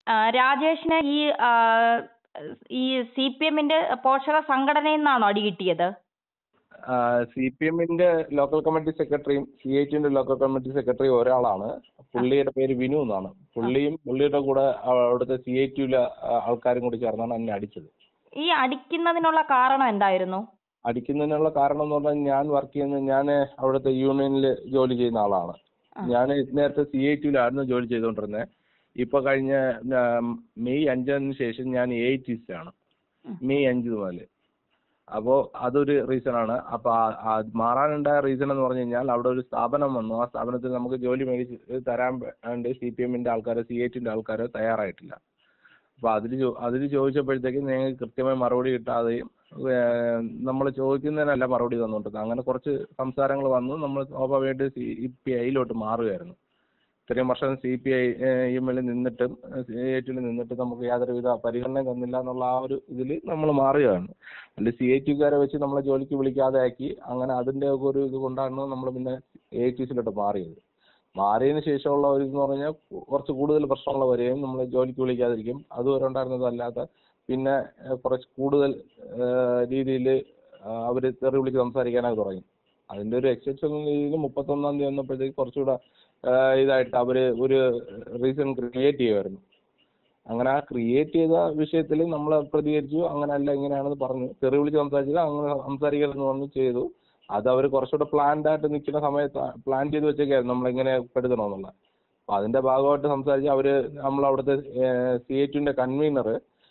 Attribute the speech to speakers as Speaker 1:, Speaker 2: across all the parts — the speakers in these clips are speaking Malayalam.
Speaker 1: രാജേഷിന് ഈ CPM-ന്റെ പോഷക സംഘടനയിൽ നിന്നാണോ അടി കിട്ടിയത്?
Speaker 2: CPM-ന്റെ ലോക്കൽ കമ്മിറ്റി സെക്രട്ടറിയും CIT-ന്റെ ലോക്കൽ കമ്മിറ്റി സെക്രട്ടറി ഒരാളാണ്. പുള്ളിയുടെ പേര് വിനു എന്നാണ്. പുള്ളിയും പുള്ളിയുടെ കൂടെ അവിടുത്തെ CIT-യിലെ ആൾക്കാരും കൂടി ചേർന്നാണ് എന്നെ അടിച്ചത്.
Speaker 1: ഈ അടിക്കുന്നതിനുള്ള കാരണം എന്തായിരുന്നു?
Speaker 2: അടിക്കുന്നതിനുള്ള കാരണം എന്ന് പറഞ്ഞാൽ ഞാൻ അവിടുത്തെ യൂണിയനിൽ ജോലി ചെയ്യുന്ന ആളാണ്. ഞാൻ നേരത്തെ CIT-യിലായിരുന്നു ജോലി ചെയ്തുകൊണ്ടിരുന്നത്. ഇപ്പൊ കഴിഞ്ഞ മെയ് 5-ന് ശേഷം ഞാൻ AITC ആണ്, മെയ് 5 മുതൽ. അപ്പോൾ അതൊരു റീസണാണ്. അപ്പോൾ മാറാനുണ്ടായ റീസൺ എന്ന് പറഞ്ഞു കഴിഞ്ഞാൽ അവിടെ ഒരു സ്ഥാപനം വന്നു. ആ സ്ഥാപനത്തിൽ നമുക്ക് ജോലി മേടിച്ച് തരാൻ വേണ്ടി CPM-ന്റെ ആൾക്കാരോ CIT-ന്റെ ആൾക്കാരോ തയ്യാറായിട്ടില്ല. അപ്പോൾ അതിൽ ചോദിച്ചപ്പോഴത്തേക്ക് ഞങ്ങൾക്ക് കൃത്യമായി മറുപടി കിട്ടാതെയും നമ്മൾ ചോദിക്കുന്നതിനല്ല മറുപടി തന്നുകൊണ്ടിരുന്നത്. അങ്ങനെ കുറച്ച് സംസാരങ്ങൾ വന്നു. നമ്മൾ സ്വാഭാവികമായിട്ട് CPI-യിലോട്ട് മാറുകയായിരുന്നു. ഇത്രയും വർഷം CPI-യിൽ നിന്നിട്ടും CIT-യിൽ നിന്നിട്ടും നമുക്ക് യാതൊരുവിധ പരിഗണനയും തന്നില്ല എന്നുള്ള ആ ഒരു ഇതിൽ നമ്മൾ മാറുകയാണ്. അല്ലെങ്കിൽ CIT-കാരെ വെച്ച് നമ്മളെ ജോലിക്ക് വിളിക്കാതെ ആക്കി. അങ്ങനെ അതിൻ്റെ ഒക്കെ ഒരു ഇത് കൊണ്ടാണ് നമ്മൾ പിന്നെ AITC-യിലോട്ട് മാറിയത്. മാറിയതിന് ശേഷമുള്ള ഒരു ഇതെന്ന് പറഞ്ഞാൽ കുറച്ച് കൂടുതൽ പ്രശ്നങ്ങൾ വരികയും നമ്മൾ ജോലിക്ക് വിളിക്കാതിരിക്കും. അതുവരെ ഉണ്ടായിരുന്നതല്ലാത്ത പിന്നെ കുറച്ച് കൂടുതൽ രീതിയിൽ അവർ തെറി വിളിച്ച് സംസാരിക്കാനൊക്കെ തുടങ്ങി. അതിൻ്റെ ഒരു എക്സെപ്ഷണൽ രീതിയിൽ 31-ാം തീയതി വന്നപ്പോഴത്തേക്ക് കുറച്ചുകൂടെ ഇതായിട്ട് അവർ ഒരു റീസൺ ക്രിയേറ്റ് ചെയ്യുമായിരുന്നു. അങ്ങനെ ആ ക്രിയേറ്റ് ചെയ്ത വിഷയത്തിൽ നമ്മൾ പ്രതികരിച്ചു. അങ്ങനെയല്ല ഇങ്ങനെയാണെന്ന് പറഞ്ഞു. തെറി വിളിച്ച് സംസാരിച്ചത് അങ്ങനെ സംസാരിക്കരുതെന്ന് പറഞ്ഞു ചെയ്തു. അത് അവർ കുറച്ചുകൂടെ പ്ലാൻഡ് ആയിട്ട് നിൽക്കുന്ന സമയത്ത് പ്ലാൻ ചെയ്ത് വെച്ചേക്കായിരുന്നു നമ്മളെങ്ങനെ പെടുത്തണമെന്നുള്ള. അപ്പോൾ അതിൻ്റെ ഭാഗമായിട്ട് സംസാരിച്ച് അവർ നമ്മളവിടുത്തെ CIT-ന്റെ കൺവീനർ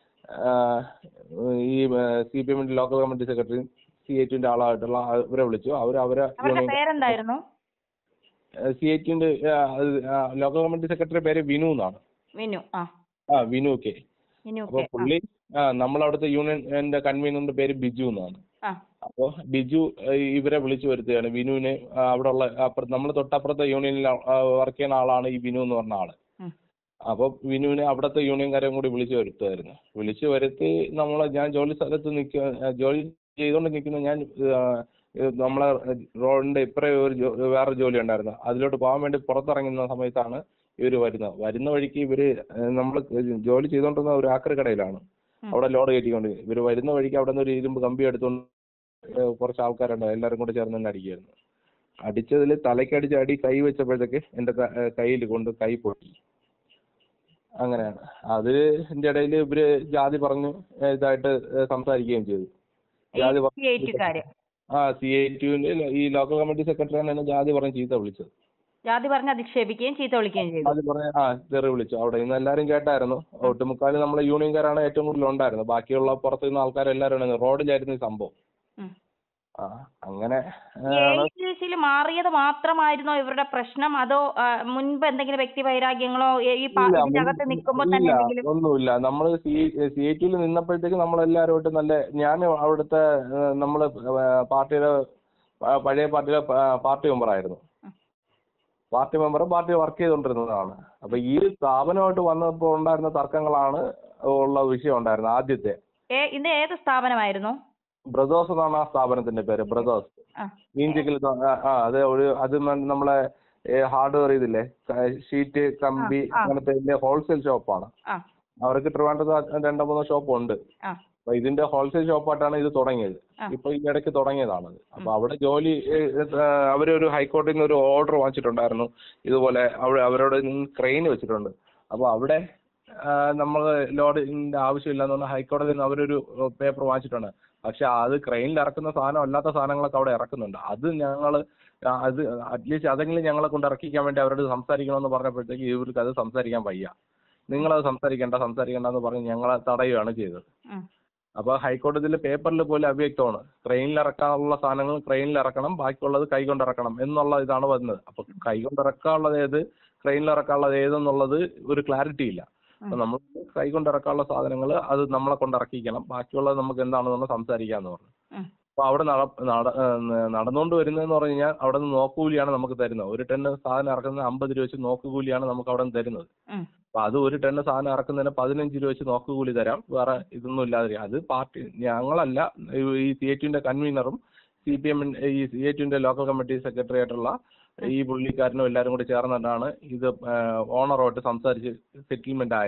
Speaker 2: ഈ CPM-ന്റെ ലോക്കൽ കമ്മിറ്റി സെക്രട്ടറി CIT-ന്റെ ആളായിട്ടുള്ള അവരെ വിളിച്ചു. അവരെ
Speaker 1: പേരെന്തായിരുന്നു?
Speaker 2: CIT-ന്റെ ലോക്കൽ കമ്മിറ്റി സെക്രട്ടറി പേര് വിനു എന്നാണ്. വിനു കെ. അപ്പോൾ പുള്ളി നമ്മളവിടുത്തെ യൂണിയന്റെ കൺവീനറിന്റെ പേര് ബിജു എന്നാണ്. അപ്പോൾ ബിജു ഇവരെ വിളിച്ചു വരുത്തുകയാണ്. വിനുവിനെ അവിടെ ഉള്ള നമ്മൾ തൊട്ടപ്പുറത്തെ യൂണിയനിൽ വർക്ക് ചെയ്യുന്ന ആളാണ് ഈ വിനു എന്ന് പറഞ്ഞ ആള്. അപ്പോൾ വിനുവിനെ അവിടുത്തെ യൂണിയൻകാരെയും കൂടി വിളിച്ചു വരുത്തുമായിരുന്നു. വിളിച്ചു വരുത്തി ഞാൻ ജോലി സ്ഥലത്ത് ജോലി ചെയ്തുകൊണ്ട് നിൽക്കുന്ന ഞാൻ നമ്മളെ റോഡിന്റെ ഇപ്പറേ വേറൊരു ജോലി ഉണ്ടായിരുന്നു. അതിലോട്ട് പോകാൻ വേണ്ടി പുറത്തിറങ്ങുന്ന സമയത്താണ് ഇവർ വരുന്നത്. വരുന്ന വഴിക്ക് ഇവര് നമ്മൾ ജോലി ചെയ്തുകൊണ്ടിരുന്ന ഒരു ആക്രി കടയിലാണ്. അവിടെ ലോഡ് കയറ്റിക്കൊണ്ട് ഇവർ വരുന്ന വഴിക്ക് അവിടെ നിന്ന് ഒരു ഇരുമ്പ് കമ്പി എടുത്തുകൊണ്ട് കുറച്ച് ആൾക്കാരുണ്ട്. എല്ലാവരും കൂടെ ചേർന്ന് തന്നെ അടിക്കുകയായിരുന്നു. അടിച്ചതിൽ തലയ്ക്കടിച്ച് അടി കൈ വെച്ചപ്പോഴത്തേക്ക് എൻ്റെ കയ്യിൽ കൊണ്ട് കൈ പൊട്ടി. അങ്ങനെയാണ്. അതിന്റെ ഇടയിൽ ഇവര് ജാതി പറഞ്ഞു ഇതായിട്ട് സംസാരിക്കുകയും ചെയ്തു. ജാതി CIT-ന്റെ ഈ ലോക്കൽ കമ്മിറ്റി സെക്രട്ടറിയാണ് എന്നെ ജാതി പറഞ്ഞ് ചീത്ത വിളിച്ചത്.
Speaker 1: ജാതി പറഞ്ഞ് അധിക്ഷേപിക്കുകയും ചീത്ത വിളിക്കുകയും ചെയ്തു.
Speaker 2: ജാതി പറഞ്ഞ് തെറി വിളിച്ചു. അവിടെ ഇന്ന് എല്ലാവരും കേട്ടായിരുന്നു. ഒട്ടുമുക്കാലും നമ്മളെ യൂണിയൻകാരാണ് ഏറ്റവും കൂടുതൽ ഉണ്ടായിരുന്നത്. ബാക്കിയുള്ള പുറത്തു നിന്ന് ആൾക്കാരെല്ലാവരും റോഡിലായിരുന്നു ഈ സംഭവം. അങ്ങനെ
Speaker 1: AITC-യിൽ മാറിയത് മാത്രമായിരുന്നോ ഇവരുടെ പ്രശ്നം? അതോ മുൻപ് എന്തെങ്കിലും വ്യക്തി വൈരാഗ്യങ്ങളോ ഈ ഇതിനകത്ത് നിൽക്കുമ്പോൾ തന്നെ എന്തെങ്കിലും?
Speaker 2: ഒന്നുമില്ല. നമ്മൾ CIT-യിൽ നിന്നപ്പോഴത്തേക്ക് നമ്മളെല്ലാവരുമായിട്ട് ഞാൻ അവിടുത്തെ നമ്മള് പാർട്ടിയുടെ പഴയ പാർട്ടി മെമ്പറായിരുന്നു. പാർട്ടി വർക്ക് ചെയ്തുകൊണ്ടിരുന്നതാണ്. അപ്പൊ ഈ സ്ഥാപനമായിട്ട് വന്നപ്പോൾ ഉണ്ടായിരുന്ന തർക്കങ്ങളാണ് ഉള്ള വിഷയം ഉണ്ടായിരുന്നത്. ആദ്യത്തെ
Speaker 1: ഇത് ഏത് സ്ഥാപനമായിരുന്നു?
Speaker 2: ബ്രദേഴ്സ് എന്നാണ് ആ സ്ഥാപനത്തിന്റെ പേര്. Brothers mechanical. അത് നമ്മളെ ഹാർഡ്വെയർ ഇതില്ലേ, ഷീറ്റ് കമ്പി അങ്ങനത്തെ ഹോൾസെയിൽ ഷോപ്പാണ്. അവർക്ക് ട്രിവാൻഡ്രത്ത് 2-3 ഷോപ്പ് ഉണ്ട്. അപ്പൊ ഇതിന്റെ ഹോൾസെയിൽ ഷോപ്പായിട്ടാണ് ഇത് തുടങ്ങിയത്. ഇപ്പൊ ഈ ഇടയ്ക്ക് തുടങ്ങിയതാണ്. അപ്പൊ അവിടെ ജോലി അവരൊരു ഹൈക്കോടതിയിൽ നിന്ന് ഒരു ഓർഡർ വാങ്ങിച്ചിട്ടുണ്ടായിരുന്നു. ഇതുപോലെ അവരോട് ക്രെയിൻ വെച്ചിട്ടുണ്ട്. അപ്പൊ അവിടെ നമ്മൾ ലോഡിന്റെ ആവശ്യമില്ലാന്ന് പറഞ്ഞാൽ ഹൈക്കോടതിയിൽ നിന്ന് അവരൊരു പേപ്പർ വാങ്ങിച്ചിട്ടുണ്ട്. പക്ഷെ അത് ക്രെയിനിൽ ഇറക്കുന്ന സാധനം അല്ലാത്ത സാധനങ്ങളൊക്കെ അവിടെ ഇറക്കുന്നുണ്ട്. അത് അറ്റ്ലീസ്റ്റ് അതെങ്കിലും ഞങ്ങളെ കൊണ്ട് ഇറക്കിക്കാൻ വേണ്ടി അവരോട് സംസാരിക്കണമെന്ന് പറഞ്ഞപ്പോഴത്തേക്ക് ഇവർക്ക് അത് സംസാരിക്കാൻ വയ്യ. നിങ്ങളത് സംസാരിക്കണ്ടെന്ന് പറഞ്ഞ് ഞങ്ങളെ തടയുകയാണ് ചെയ്തത്. അപ്പൊ ഹൈക്കോടതിയിലെ പേപ്പറിൽ പോലും അവ്യക്തമാണ്. ട്രെയിനിൽ ഇറക്കാനുള്ള സാധനങ്ങൾ ട്രെയിനിൽ ഇറക്കണം, ബാക്കിയുള്ളത് കൈകൊണ്ട് ഇറക്കണം എന്നുള്ള ഇതാണ് വന്നത്. അപ്പൊ കൈകൊണ്ട് ഇറക്കാനുള്ളത് ഏത്, ട്രെയിനിൽ ഇറക്കാനുള്ളത് ഏതെന്നുള്ളത് ഒരു ക്ലാരിറ്റി ഇല്ല. അപ്പൊ നമ്മൾ കൈകൊണ്ട് ഇറക്കാനുള്ള സാധനങ്ങൾ അത് നമ്മളെ കൊണ്ട് ഇറക്കിക്കണം, ബാക്കിയുള്ളത് നമുക്ക് എന്താണെന്ന് സംസാരിക്കാന്ന് പറഞ്ഞു. അപ്പൊ അവിടെ നടന്നുകൊണ്ട് വരുന്നതെന്ന് പറഞ്ഞു കഴിഞ്ഞാൽ അവിടെ നിന്ന് നോക്കുകൂലിയാണ് നമുക്ക് തരുന്നത്. 1 ടൺ സാധനം ഇറക്കുന്നത് 50 രൂപ വെച്ച് നോക്കുകൂലിയാണ് നമുക്ക് അവിടെ നിന്ന് തരുന്നത്. അപ്പൊ അത് 1 ടൺ സാധനം ഇറക്കുന്നതിന് 15 രൂപ വെച്ച് നോക്കുകൂലി തരാം, വേറെ ഇതൊന്നും ഇല്ലാതെ. അത് പാർട്ടി ഞങ്ങളല്ല, ഈ CIT-ന്റെ കൺവീനറും ഈ CIT-ന്റെ ലോക്കൽ കമ്മിറ്റി സെക്രട്ടറി ആയിട്ടുള്ള ഈ പുള്ളിക്കാരനും എല്ലാവരും കൂടി ചേർന്നിട്ടാണ് ഇത് ഓണറുമായിട്ട് സംസാരിച്ച് സെറ്റിൽമെന്റ് ആയത്.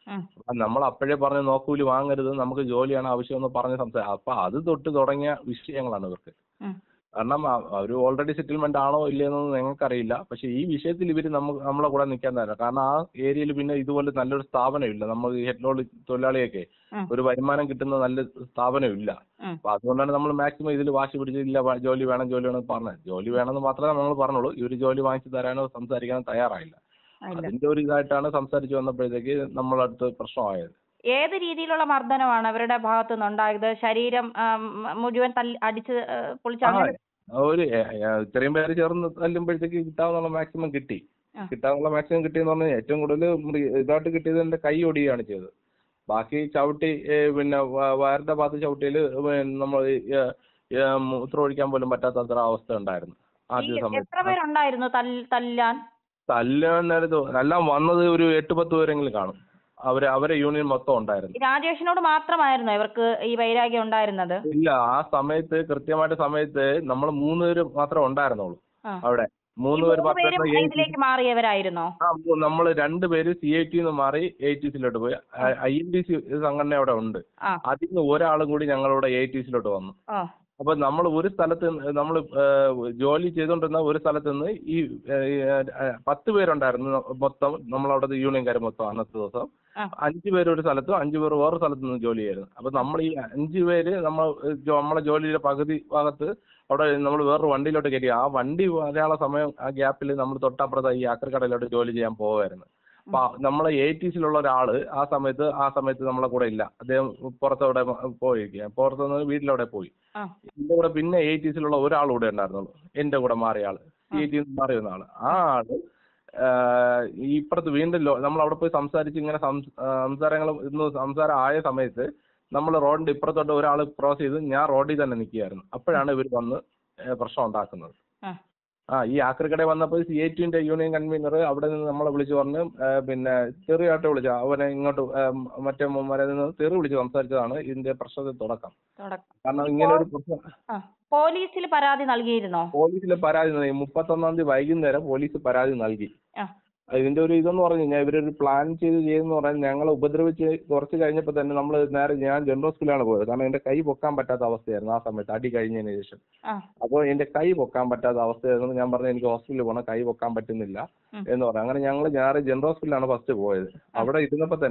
Speaker 1: ഉം,
Speaker 2: നമ്മൾ അപ്പോഴേ പറഞ്ഞ് നോക്കൂലി വാങ്ങരുത്, നമുക്ക് ജോലിയാണ് ആവശ്യമെന്ന് പറഞ്ഞ് സംസാരിക്കും. അപ്പൊ അത് തൊട്ട് തുടങ്ങിയ വിഷയങ്ങളാണ് ഇവർക്ക്.
Speaker 1: ഉം.
Speaker 2: കാരണം അവർ ഓൾറെഡി സെറ്റിൽമെന്റ് ആണോ ഇല്ലയെന്നൊന്നും ഞങ്ങൾക്കറിയില്ല. പക്ഷെ ഈ വിഷയത്തിൽ ഇവർ നമ്മളെ കൂടെ നിൽക്കാൻ തരാം. കാരണം ആ ഏരിയയിൽ പിന്നെ ഇതുപോലെ നല്ലൊരു സ്ഥാപനമില്ല. നമ്മൾ ഈ ഹെഡ് ലോഡ് തൊഴിലാളിയൊക്കെ
Speaker 1: ഉം,
Speaker 2: ഒരു വരുമാനം കിട്ടുന്ന നല്ല സ്ഥാപനമില്ല.
Speaker 1: ഉം.
Speaker 2: അപ്പൊ അതുകൊണ്ടാണ് നമ്മൾ മാക്സിമം ഇതിൽ വാശി പിടിച്ച് ഇല്ല ജോലി വേണം ജോലി വേണം പറഞ്ഞത്. ജോലി വേണമെന്ന് മാത്രമേ നമ്മൾ പറഞ്ഞുള്ളൂ. ഇവർ ജോലി വാങ്ങിച്ചു തരാനോ സംസാരിക്കാനോ തയ്യാറായില്ല.
Speaker 1: ഇല്ല.
Speaker 2: അതിന്റെ ഒരു ഇതായിട്ടാണ് സംസാരിച്ച് വന്നപ്പോഴത്തേക്ക് നമ്മളടുത്ത് പ്രശ്നമായത്.
Speaker 1: ഏത് രീതിയിലുള്ള മർദ്ദനമാണ് അവരുടെ ഭാഗത്തു നിന്നുണ്ടായത്? ശരീരം മുഴുവൻ അടിച്ച് പൊളിച്ച്
Speaker 2: ആ
Speaker 1: അങ്ങനെ?
Speaker 2: ഒരു ഇത്രയും പേര് ചേർന്ന് തല്ലുമ്പോഴത്തേക്ക് കിട്ടാവുന്ന മാക്സിമം കിട്ടി.
Speaker 1: ആ,
Speaker 2: കിട്ടാനുള്ള മാക്സിമം കിട്ടിയെന്ന് പറഞ്ഞാൽ ഏറ്റവും കൂടുതൽ ഇതായിട്ട് കിട്ടിയത് എന്റെ കൈ ഒടിയാണ് ചെയ്തത്. ബാക്കി ചവിട്ടി പിന്നെ വയറിന്റെ ഭാഗത്ത് ചവിട്ടിയില് നമ്മൾ മൂത്രം ഒഴിക്കാൻ പോലും പറ്റാത്ത അത്ര അവസ്ഥ ഉണ്ടായിരുന്നു ആദ്യ
Speaker 1: എത്ര
Speaker 2: സമയത്ത്.
Speaker 1: പേരുണ്ടായിരുന്നു തല്ലാൻ?
Speaker 2: തല്ലാൻ നേരത്ത് എല്ലാം വന്നത് ഒരു 8-10 പേരെങ്കിലും കാണും. അവരെ യൂണിയൻ മൊത്തം ഉണ്ടായിരുന്നു.
Speaker 1: രാജേഷിനോട് മാത്രമായിരുന്നോ ഇവർക്ക് ഈ വൈരാഗ്യം ഉണ്ടായിരുന്നത്?
Speaker 2: ഇല്ല, ആ സമയത്ത് കൃത്യമായിട്ട് സമയത്ത് നമ്മൾ 3 പേര് മാത്രമേ ഉണ്ടായിരുന്നുള്ളൂ
Speaker 1: ആ.
Speaker 2: അവിടെ.
Speaker 1: ഈ
Speaker 2: 3 പേര്
Speaker 1: മൂന്ന് പേരും ഇതിലേക്ക് മാറിയവരായിരുന്നോ?
Speaker 2: നമ്മൾ 2 പേര് CIT ന്ന് മാറി AITC-ലോട്ട് പോയി. INTC സംഘടന അവിടെ ഉണ്ട്.
Speaker 1: ആ.
Speaker 2: അതിൽ നിന്ന് ഒരാളും കൂടി ഞങ്ങളുടെ AITC-ലോട്ട് വന്നു.
Speaker 1: ആ.
Speaker 2: അപ്പൊ നമ്മൾ ഒരു സ്ഥലത്ത് നമ്മൾ ജോലി ചെയ്തുകൊണ്ടിരുന്ന ഒരു സ്ഥലത്ത് നിന്ന് ഈ 10 പേരുണ്ടായിരുന്നു മൊത്തം. നമ്മളവിടെ യൂണിയൻകാർ മൊത്തം അന്നത്തെ ദിവസം.
Speaker 1: ആ.
Speaker 2: 5 പേര് ഒരു സ്ഥലത്തും 5 പേര് വേറെ സ്ഥലത്ത് നിന്ന് ജോലി ചെയ്യായിരുന്നു. അപ്പൊ നമ്മൾ ഈ 5 പേര് നമ്മളെ ജോലിയുടെ പകുതി ഭാഗത്ത് അവിടെ നമ്മൾ വേറൊരു വണ്ടിയിലോട്ട് കയറ്റി. ആ വണ്ടി വരാനുള്ള സമയം ആ ഗ്യാപ്പിൽ നമ്മൾ തൊട്ടപ്പുറത്ത് ഈ ആക്രിക്കടയിലോട്ട് ജോലി ചെയ്യാൻ പോവായിരുന്നു. അപ്പൊ നമ്മളെ AITC-ലുള്ള ഒരാള് ആ സമയത്ത് നമ്മളെ കൂടെ ഇല്ല. അദ്ദേഹം പുറത്തവിടെ പോയിരിക്കുക. പുറത്തുനിന്ന് വീട്ടിലവിടെ പോയി.
Speaker 1: ആ.
Speaker 2: എന്റെ കൂടെ പിന്നെ AITC-ലുള്ള ഒരാൾ കൂടെ ഉണ്ടായിരുന്നുള്ളൂ. എന്റെ കൂടെ മാറിയ ആള്, CIT മാറി വന്ന ആള്. ആ ആള് ഈ ഇപ്പുറത്ത് വീണ്ടും നമ്മൾ അവിടെ പോയി സംസാരിച്ച് ഇങ്ങനെ സംസാരം ആയ സമയത്ത് നമ്മൾ റോഡിന്റെ ഇപ്പുറത്തോട്ട് ഒരാൾ ക്രോസ് ചെയ്ത് ഞാൻ റോഡിൽ തന്നെ നിൽക്കുകയായിരുന്നു. അപ്പോഴാണ് ഇവർ വന്ന് പ്രശ്നം ഉണ്ടാക്കുന്നത്. ഈ ആക്രിക്കടയിൽ വന്നപ്പോൾ CIT-ന്റെ യൂണിയൻ കൺവീനർ അവിടെ നിന്ന് നമ്മളെ വിളിച്ച് പറഞ്ഞ് പിന്നെ തെറിയായിട്ട് വിളിച്ചു. അവനെ ഇങ്ങോട്ട് മറ്റേ മുമ്മാരെ നിന്ന് തെറി വിളിച്ച് സംസാരിച്ചതാണ് ഇതിന്റെ പ്രശ്നത്തിൽ തുടക്കം. കാരണം ഇങ്ങനെ ഒരു പ്രശ്നം
Speaker 1: പോലീസിൽ പരാതി നൽകിയിരുന്നോ?
Speaker 2: പോലീസിൽ പരാതി നൽകി. 31-ാം തീയതി വൈകുന്നേരം പോലീസ് പരാതി നൽകി. ഇതിന്റെ ഒരു ഇതെന്ന് പറഞ്ഞു കഴിഞ്ഞാൽ ഇവരൊരു പ്ലാൻ ചെയ്യുന്ന പറഞ്ഞാൽ ഞങ്ങളെ ഉപദ്രവിച്ച് കുറച്ച് കഴിഞ്ഞപ്പോൾ തന്നെ ഞാൻ ജനറൽ ഹോസ്പിറ്റലാണ് പോയത്. കാരണം എന്റെ കൈ പൊക്കാൻ പറ്റാത്ത അവസ്ഥയായിരുന്നു ആ സമയത്ത്, അടി കഴിഞ്ഞതിന് ശേഷം. അപ്പോൾ എന്റെ കൈ പൊക്കാൻ പറ്റാത്ത അവസ്ഥയായിരുന്നു. ഞാൻ പറഞ്ഞു എനിക്ക് ഹോസ്പിറ്റലിൽ പോകണം, കൈ പൊക്കാൻ പറ്റുന്നില്ല എന്ന് പറഞ്ഞു. അങ്ങനെ ഞങ്ങൾ ജനറൽ ഹോസ്പിറ്റലാണ് ഫസ്റ്റ് പോയത്. അവിടെ ഇരുന്നപ്പോൾ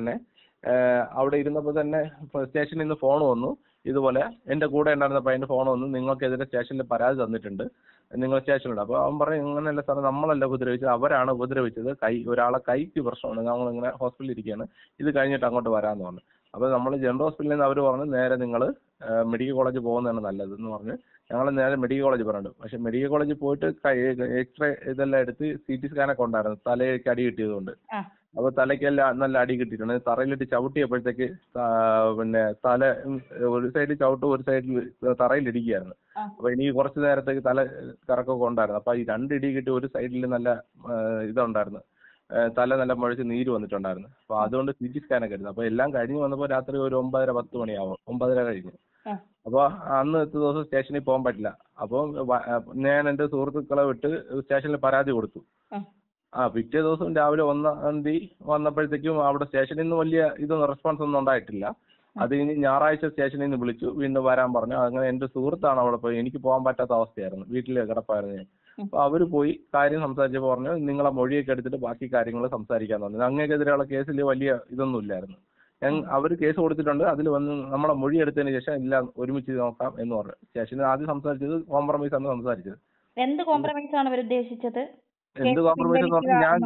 Speaker 2: തന്നെ സ്റ്റേഷനിൽ നിന്ന് ഫോൺ വന്നു. ഇതുപോലെ എന്റെ കൂടെ ഉണ്ടായിരുന്ന പയ്യന്റെ ഫോൺ വന്നു, നിങ്ങൾക്കെതിരെ സ്റ്റേഷനിൽ പരാതി തന്നിട്ടുണ്ട്, നിങ്ങൾ സ്റ്റേഷനിലുണ്ട്. അപ്പോൾ അവൻ പറഞ്ഞു അങ്ങനെയല്ല സാർ, നമ്മളല്ല ഉപദ്രവിച്ചത്, അവരാണ് ഉപദ്രവിച്ചത്. ഒരാളെ കൈക്ക് പ്രശ്നമാണ്, ഞങ്ങളിങ്ങനെ ഹോസ്പിറ്റലിൽ ഇരിക്കുകയാണ്, ഇത് കഴിഞ്ഞിട്ട് അങ്ങോട്ട് വരാമെന്ന് പറഞ്ഞു. അപ്പോൾ നമ്മൾ ജനറൽ ഹോസ്പിറ്റലിൽ നിന്ന് അവർ പറഞ്ഞു നേരെ നിങ്ങൾ മെഡിക്കൽ കോളേജ് പോകുന്നതാണ് നല്ലതെന്ന് പറഞ്ഞ് ഞങ്ങൾ നേരെ മെഡിക്കൽ കോളേജ് പറഞ്ഞു. പക്ഷെ മെഡിക്കൽ കോളേജിൽ പോയിട്ട് എക്സ്റേ ഇതെല്ലാം എടുത്ത് CT സ്കാനൊക്കെ ഉണ്ടായിരുന്നു തലയ്ക്ക് അടി കിട്ടിയതുകൊണ്ട്. അപ്പോൾ തലയ്ക്കെല്ലാം നല്ല അടി കിട്ടിയിട്ടുണ്ട്. തറയിലിട്ട് ചവിട്ടിയപ്പോഴത്തേക്ക് പിന്നെ തല ഒരു സൈഡിൽ ചവിട്ടും ഒരു സൈഡിൽ തറയിലിടിക്കുകയായിരുന്നു. അപ്പോൾ എനിക്ക് കുറച്ച് നേരത്തേക്ക് തല കറക്കമൊക്കെ ഉണ്ടായിരുന്നു. അപ്പോൾ ഈ 2 ഇടി കിട്ടി ഒരു സൈഡിൽ നല്ല ഇതുണ്ടായിരുന്നു, തല നല്ല മുഴച്ച് നീര് വന്നിട്ടുണ്ടായിരുന്നു. അപ്പോൾ അതുകൊണ്ട് CT സ്കാനൊക്കെ എടുത്തു. അപ്പോൾ എല്ലാം കഴിഞ്ഞ് വന്നപ്പോൾ രാത്രി ഒരു 9:30-10 മണിയാവും. 9:30 കഴിഞ്ഞു. അപ്പോൾ അന്നത്തെ ദിവസം സ്റ്റേഷനിൽ പോകാൻ പറ്റില്ല. അപ്പോൾ ഞാൻ എൻ്റെ സുഹൃത്തുക്കളെ വിട്ട് സ്റ്റേഷനിൽ പരാതി കൊടുത്തു. പിറ്റേ ദിവസം രാവിലെ 1-ാം തീയതി വന്നപ്പോഴത്തേക്കും അവിടെ സ്റ്റേഷനിൽ നിന്ന് വലിയ റെസ്പോൺസ് ഒന്നും ഉണ്ടായിട്ടില്ല. അത് കഴിഞ്ഞ് ഞായറാഴ്ച സ്റ്റേഷനിൽ നിന്ന് വിളിച്ചു, വീണ്ടും വരാൻ പറഞ്ഞു. അങ്ങനെ എൻ്റെ സുഹൃത്താണ് അവിടെ പോയി, എനിക്ക് പോകാൻ പറ്റാത്ത അവസ്ഥയായിരുന്നു, വീട്ടിൽ കിടപ്പായിരുന്നു ഞാൻ. അപ്പോൾ അവർ പോയി കാര്യം സംസാരിച്ചപ്പോൾ പറഞ്ഞു നിങ്ങളെ മൊഴിയൊക്കെ എടുത്തിട്ട് ബാക്കി കാര്യങ്ങൾ സംസാരിക്കാൻ പറഞ്ഞു. അങ്ങേക്കെതിരെയുള്ള കേസിൽ വലിയ ഇതൊന്നും ഇല്ലായിരുന്നു. അവർ കേസ് കൊടുത്തിട്ടുണ്ട്, അതിൽ വന്ന് നമ്മളെ മൊഴി എടുത്തതിന് ശേഷം എല്ലാം ഒരുമിച്ച് നോക്കാം എന്ന് പറഞ്ഞു. സ്റ്റേഷനിൽ ആദ്യം സംസാരിച്ചത് കോംപ്രമൈസ് ആണ് സംസാരിച്ചത്.
Speaker 1: എന്ത് കോംപ്രമൈസ് ആണ് അവർ ഉദ്ദേശിച്ചത്?
Speaker 2: എന്ത് കോംപ്രമൈസ് എന്ന്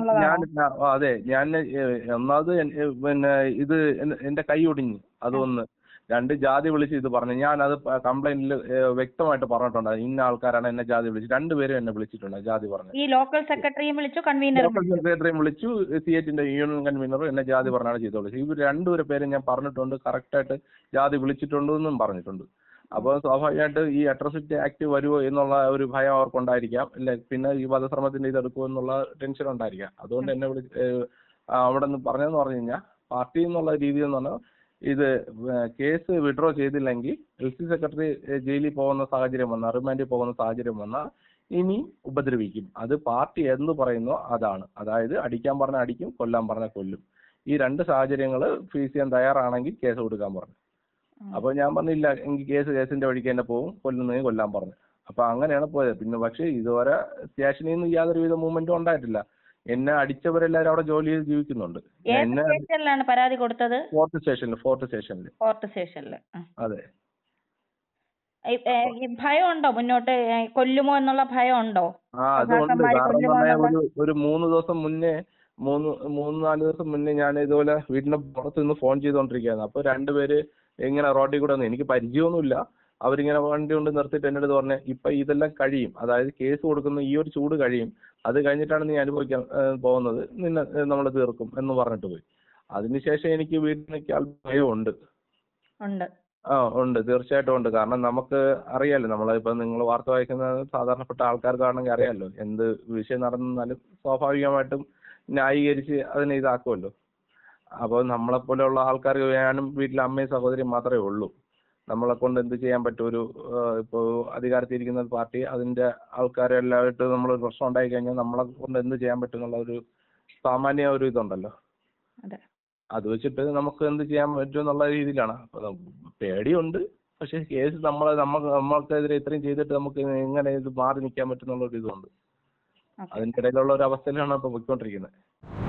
Speaker 2: പറഞ്ഞാൽ ഞാൻ ഒന്നാമത് പിന്നെ ഇത് എന്റെ കൈ ഒടിഞ്ഞു, അതൊന്ന്. 2 ജാതി വിളിച്ച് ഇത് പറഞ്ഞു. ഞാനത് കംപ്ലൈന്റിൽ വ്യക്തമായിട്ട് പറഞ്ഞിട്ടുണ്ട്, ഇന്ന ആൾക്കാരാണ് എന്നെ ജാതി വിളിച്ചു. 2 പേരും എന്നെ വിളിച്ചിട്ടുണ്ട് ജാതി പറഞ്ഞു.
Speaker 1: ഈ ലോക്കൽ സെക്രട്ടറിയും വിളിച്ചു,
Speaker 2: സെക്രട്ടറിയും വിളിച്ചു, CIT-ന്റെ യൂണിയൻ കൺവീനറും എന്നെ ജാതി പറഞ്ഞാണ് ചെയ്തോളൂ. ഇവർ 2 പേരും ഞാൻ പറഞ്ഞിട്ടുണ്ട്, കറക്റ്റായിട്ട് ജാതി വിളിച്ചിട്ടുണ്ടെന്നും പറഞ്ഞിട്ടുണ്ട്. അപ്പോൾ സ്വാഭാവികമായിട്ട് ഈ അട്രോസിറ്റി ആക്ട് വരുമോ എന്നുള്ള ഒരു ഭയം അവർക്കുണ്ടായിരിക്കാം. അല്ലെ പിന്നെ ഈ വധശ്രമത്തിന്റെ ഇതെടുക്കുമോ എന്നുള്ള ടെൻഷൻ ഉണ്ടായിരിക്കാം. അതുകൊണ്ട് എന്നെ അവിടെ നിന്ന് പറഞ്ഞതെന്ന് പറഞ്ഞു കഴിഞ്ഞാൽ പാർട്ടി എന്നുള്ള രീതിയിൽ എന്ന് പറഞ്ഞാൽ ഇത് കേസ് വിഡ്രോ ചെയ്തില്ലെങ്കിൽ LC സെക്രട്ടറി ജയിലിൽ പോകുന്ന സാഹചര്യം വന്നാൽ, റിമാൻഡിൽ പോകുന്ന സാഹചര്യം വന്നാൽ ഇനി ഉപദ്രവിക്കും. അത് പാർട്ടി എന്ന് പറയുന്നോ അതാണ്. അതായത് അടിക്കാൻ പറഞ്ഞാൽ അടിക്കും, കൊല്ലാൻ പറഞ്ഞാൽ കൊല്ലും. ഈ 2 സാഹചര്യങ്ങൾ ഫേസ് ചെയ്യാൻ തയ്യാറാണെങ്കിൽ കേസ് കൊടുക്കാൻ പറഞ്ഞു. അപ്പോൾ ഞാൻ പറഞ്ഞില്ല, എങ്കിൽ കേസിന്റെ വഴിക്ക് തന്നെ പോകും, കൊല്ലുന്നെങ്കിൽ കൊല്ലാൻ പറഞ്ഞു. അപ്പൊ അങ്ങനെയാണ് പോയത്. പിന്നെ പക്ഷേ ഇതുവരെ സ്റ്റേഷനിൽ നിന്ന് യാതൊരുവിധ മൂവ്മെന്റും ഉണ്ടായിട്ടില്ല. എന്നെ അടിച്ചവരെല്ലാവരും അവിടെ ജോലി ചെയ്ത് ജീവിക്കുന്നുണ്ട്.
Speaker 1: ഏത് സ്റ്റേഷനിലാണ് പരാതി കൊടുത്തത്?
Speaker 2: ഫോർത്ത് സ്റ്റേഷനിൽ.
Speaker 1: ഫോർത്ത് സ്റ്റേഷനിൽ.
Speaker 2: അതെ.
Speaker 1: ഈ ഭയം ഉണ്ടോ മുന്നോട്ട് കൊല്ലുമോ എന്നുള്ള ഭയം ഉണ്ടോ?
Speaker 2: അതുകൊണ്ട് കാരണം പറഞ്ഞാൽ ഒരു 3 ദിവസം മുന്നേ 3-4 ദിവസം മുന്നേ ഞാൻ ഇതുപോലെ വീടിന്റെ പുറത്ത് നിന്ന് ഫോൺ ചെയ്തുകൊണ്ടിരിക്കുകയായിരുന്നു. അപ്പൊ 2 പേര് ഇങ്ങനെ റോഡിൽ കൂടെ വന്നു. എനിക്ക് പരിചയമൊന്നുമില്ല. അവരിങ്ങനെ വണ്ടി കൊണ്ട് നിർത്തിയിട്ട് എൻ്റെ അടുത്ത് പറഞ്ഞ്, ഇപ്പൊ ഇതെല്ലാം കഴിയും, അതായത് കേസ് കൊടുക്കുന്ന ഈ ഒരു ചൂട് കഴിയും, അത് കഴിഞ്ഞിട്ടാണ് നീ അനുഭവിക്കാൻ പോകുന്നത്, നിന്നെ നമ്മൾ തീർക്കും എന്ന് പറഞ്ഞിട്ട് പോയി. അതിനുശേഷം എനിക്ക് വീട്ടിൽ നിൽക്കാൻ ഭയമുണ്ട്. ഉണ്ട്, തീർച്ചയായിട്ടും ഉണ്ട്. കാരണം നമുക്ക് അറിയാലോ, നമ്മളിപ്പോ നിങ്ങൾ വാർത്ത വായിക്കുന്ന സാധാരണപ്പെട്ട ആൾക്കാർക്കാണെങ്കിൽ അറിയാലോ, എന്ത് വിഷയം നടന്നാലും സ്വാഭാവികമായിട്ടും ന്യായീകരിച്ച് അതിനെ ഇതാക്കുമല്ലോ. അപ്പോൾ നമ്മളെപ്പോലെയുള്ള ആൾക്കാർക്ക്, ഞാനും വീട്ടിലെ അമ്മയും സഹോദരിയും മാത്രമേ ഉള്ളൂ. നമ്മളെ കൊണ്ട് എന്ത് ചെയ്യാൻ പറ്റും? ഇപ്പോൾ അധികാരത്തിരിക്കുന്ന പാർട്ടി അതിന്റെ ആൾക്കാരെല്ലാമായിട്ട് നമ്മളൊരു പ്രശ്നം ഉണ്ടായി കഴിഞ്ഞാൽ നമ്മളെ കൊണ്ട് എന്ത് ചെയ്യാൻ പറ്റും എന്നുള്ള ഒരു സാമാന്യ ഒരു ഇതുണ്ടല്ലോ. അത് വെച്ചിട്ട് നമുക്ക് എന്ത് ചെയ്യാൻ പറ്റും എന്നുള്ള രീതിയിലാണ്. അപ്പൊ പേടിയുണ്ട്. പക്ഷെ കേസ് നമ്മൾക്കെതിരെ ഇത്രയും ചെയ്തിട്ട് നമുക്ക് എങ്ങനെ ഇത് മാറി നിൽക്കാൻ പറ്റും എന്നുള്ള ഒരു ഇതുണ്ട്. അതിന്റെ ഇടയിലുള്ള ഒരു അവസ്ഥയിലാണ് ഇപ്പൊ പോയിക്കൊണ്ടിരിക്കുന്നത്.